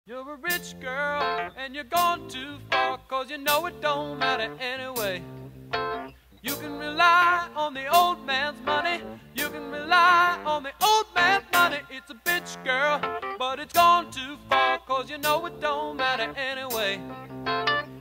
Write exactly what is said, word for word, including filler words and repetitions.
You're a rich girl and you're gone too far, 'cause you know it don't matter anyway. You can rely on the old man's money, you can rely on the old man's money. It's a bitch, girl, but it's gone too far, 'cause you know it don't matter anyway.